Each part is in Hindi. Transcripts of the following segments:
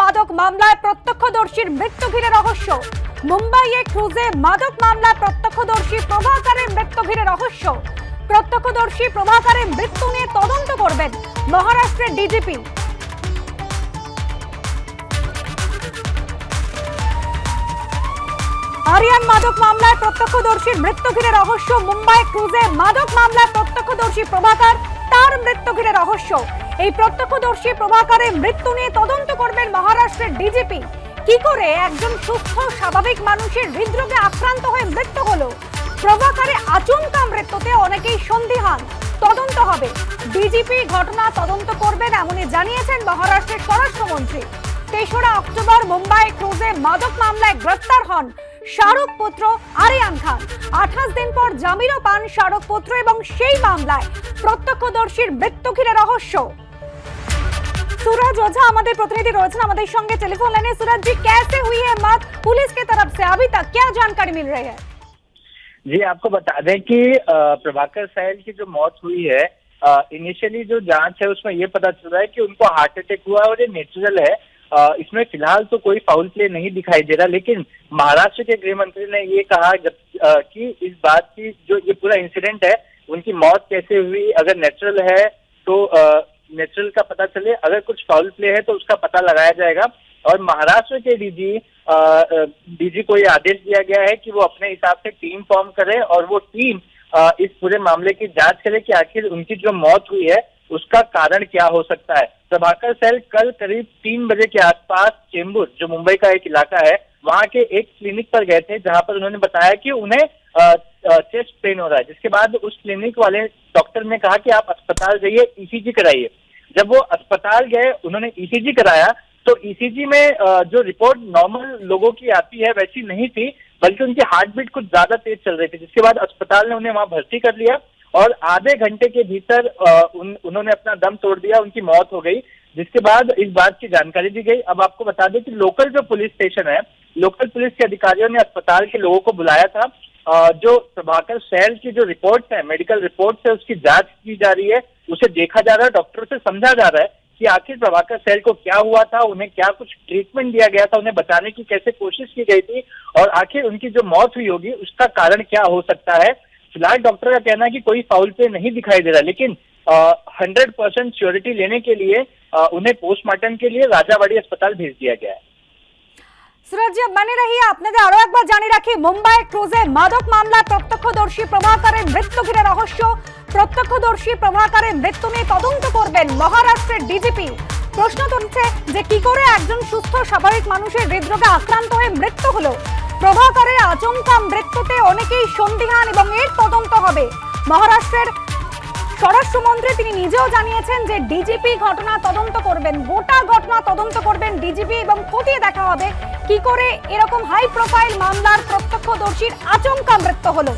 মাদক মামলায় প্রত্যক্ষদর্শীর মৃত্যু ঘিরে রহস্য। মুম্বাইয়ে ক্রুজে মাদক মামলায় প্রত্যক্ষদর্শী প্রভাকারের মৃত্যু ঘিরে রহস্য। প্রত্যক্ষদর্শী প্রভাকারের মৃত্যু নিয়ে তদন্ত করবেন মহারাষ্ট্রের ডিজিপি। আরিয়ান মাদক মামলায় প্রত্যক্ষদর্শীর মৃত্যু ঘিরে রহস্য। মুম্বাই ক্রুজে মাদক মামলায় প্রত্যক্ষদর্শী প্রভাকার, তার মৃত্যু ঘিরে রহস্য। এই প্রত্যক্ষদর্শী প্রভাকারের মৃত্যু নিয়ে তদন্ত করবেন মহারাষ্ট্রের ডিজিপি। কি করে একজন সুস্থ স্বাভাবিক মানুষের হৃদরোগে আক্রান্ত হয়ে মৃত্যু হলো? প্রভাকারের আচমকা মৃত্যুতে অনেকেই সন্দিহান। তদন্ত হবে, ডিজিপি ঘটনা তদন্ত করবেন এমনই জানিয়েছেন মহারাষ্ট্রের স্বরাষ্ট্রমন্ত্রী। ৩রা অক্টোবর মুম্বাই ক্রুজে মাদক মামলায় গ্রেফতার হন শাহরুখ পুত্র আরিয়ান খান। 28 দিন পর জামিনও পান শাহরুখ পুত্র এবং সেই মামলায় প্রত্যক্ষদর্শীর মৃত্যু ঘিরে রহস্য। सूरज ओझा हमारे प्रतिनिधि रोशन हमारे संगे टेलीफोन लाइन। सूरज जी, कैसे हुई है मौत? पुलिस की तरफ से अभी तक क्या जानकारी मिल रही है? जी, आपको बता दें कि प्रभाकर सहल की जो मौत हुई है, इनिशियली जो जांच है उसमें ये पता चल रहा है कि उनको हार्ट अटैक हुआ और ये नेचुरल है। इसमें फिलहाल तो कोई फाउल प्ले नहीं दिखाई दे रहा, लेकिन महाराष्ट्र के गृह मंत्री ने ये कहा कि इस बात की जो ये पूरा इंसिडेंट है, उनकी मौत कैसे हुई, अगर नेचुरल है तो नेचुरल का पता चले, अगर कुछ फाउल प्ले है तो उसका पता लगाया जाएगा। और महाराष्ट्र के डीजी को ये आदेश दिया गया है कि वो अपने हिसाब से टीम फॉर्म करे और वो टीम इस पूरे मामले की जांच करे कि आखिर उनकी जो मौत हुई है उसका कारण क्या हो सकता है। प्रभाकर सहल कल करीब 3 बजे के आसपास चेंबूर, जो मुंबई का एक इलाका है, वहां के एक क्लिनिक पर गए थे, जहां पर उन्होंने बताया कि उन्हें चेस्ट पेन हो रहा है, जिसके बाद उस क्लिनिक वाले डॉक्टर ने कहा कि आप अस्पताल जाइए, ईसीजी कराइए। जब वो अस्पताल गए, उन्होंने ईसीजी कराया तो ईसीजी में जो रिपोर्ट नॉर्मल लोगों की आती है वैसी नहीं थी, बल्कि उनकी हार्ट बीट कुछ ज्यादा तेज चल रही थी, जिसके बाद अस्पताल ने उन्हें वहां भर्ती कर लिया और आधे घंटे के भीतर उन्होंने अपना दम तोड़ दिया, उनकी मौत हो गई। जिसके बाद इस बात की जानकारी दी गई। अब आपको बता दें कि लोकल जो पुलिस स्टेशन है, लोकल पुलिस के अधिकारियों ने अस्पताल के लोगों को बुलाया था। जो प्रभाकर सहल की जो रिपोर्ट्स है, मेडिकल रिपोर्ट्स है, उसकी जांच की जा रही है, उसे देखा जा रहा है, डॉक्टरों से समझा जा रहा है कि आखिर प्रभाकर सहल को क्या हुआ था, उन्हें क्या कुछ ट्रीटमेंट दिया गया था, उन्हें बचाने की कैसे कोशिश की गई थी और आखिर उनकी जो मौत हुई होगी उसका कारण क्या हो सकता है। फिलहाल डॉक्टर का कहना है कि कोई फाउल प्ले नहीं दिखाई दे रहा, लेकिन 100% श्योरिटी लेने के लिए उन्हें पोस्टमार्टम के लिए राजावाड़ी अस्पताल भेज दिया गया है। सूरज जी, बने रहिए, আপনাদের আরো একবার জানিয়ে রাখি, মুম্বাই ক্রুজে মাদক মামলা প্রত্যক্ষদর্শী প্রভাকারের মৃত্যু ঘিরে রহস্য। প্রত্যক্ষদর্শী প্রভাকারের মৃত্যু নিয়ে তদন্ত করবেন মহারাষ্ট্রের ডিজিপি। প্রশ্ন তুলছে যে কি করে একজন সুস্থ স্বাভাবিক মানুষের হৃদরোগে আক্রান্ত হয়ে মৃত্যু হলো? প্রভাকারের আচমকা মৃত্যুতে অনেকেই সন্দিহান এবং এর তদন্ত হবে। মহারাষ্ট্রের স্বরাষ্ট্রমন্ত্রী তিনি নিজেও জানিয়েছেন যে ডিজিপি ঘটনা তদন্ত করবেন, গোটা ঘটনা তদন্ত করবেন ডিজিপি এবং খতিয়ে দেখা হবে কি করে এরকম হাই প্রোফাইল মামলার প্রত্যক্ষদর্শীর আচমকা মৃত্যু হলো।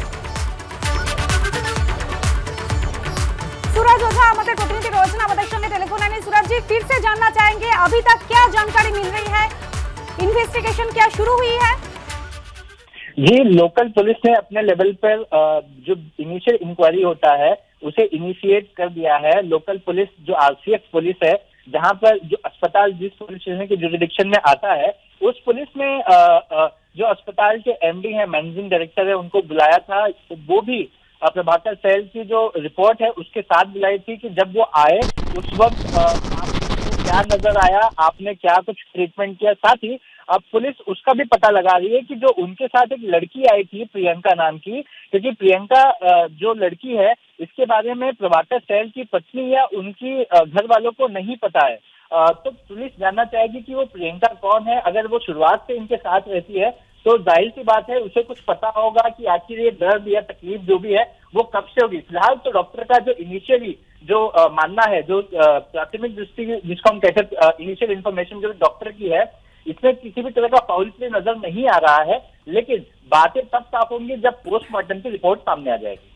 सूरज ओझा हमारे प्रतिनिधि रोशन हमारे संगे टेलीफोन लाइन। सूरज जी, फिर से जानना चाहेंगे अभी तक क्या जानकारी मिल रही है, इन्वेस्टिगेशन क्या शुरू हुई है? जी, लोकल पुलिस ने अपने लेवल पर जो इनिशियल इंक्वायरी होता है उसे इनिशिएट कर दिया है। लोकल पुलिस जो आरसीएफ पुलिस है, जहां पर जो अस्पताल जिस पुलिस स्टेशन के जुरिडिक्शन में आता है, उस पुलिस ने जो अस्पताल के एमडी है, मैनेजिंग डायरेक्टर है, उनको बुलाया था। वो भी प्रभाकर सहल की जो रिपोर्ट है उसके साथ बुलाई थी कि जब वो आए उस वक्त आपको क्या नजर आया, आपने क्या कुछ ट्रीटमेंट किया। साथ ही अब पुलिस उसका भी पता लगा रही है कि जो उनके साथ एक लड़की आई थी प्रियंका नाम की, क्योंकि प्रियंका जो लड़की है इसके बारे में प्रभाकर सहल की पत्नी या उनकी घर वालों को नहीं पता है। तो पुलिस जानना चाहेगी कि वो प्रियंका कौन है। अगर वो शुरुआत से इनके साथ रहती है तो जाहिर सी बात है उसे कुछ पता होगा कि आखिर ये दर्द या तकलीफ जो भी है वो कब से होगी। फिलहाल तो डॉक्टर का जो इनिशियली जो मानना है, जो प्राथमिक दृष्टि जिसको हम कहते हैं इनिशियल इन्फॉर्मेशन जो डॉक्टर की है, इसमें किसी भी तरह का फाउल प्ले नजर नहीं आ रहा है, लेकिन बातें तब साफ होंगी जब पोस्टमार्टम की रिपोर्ट सामने आ जाएगी।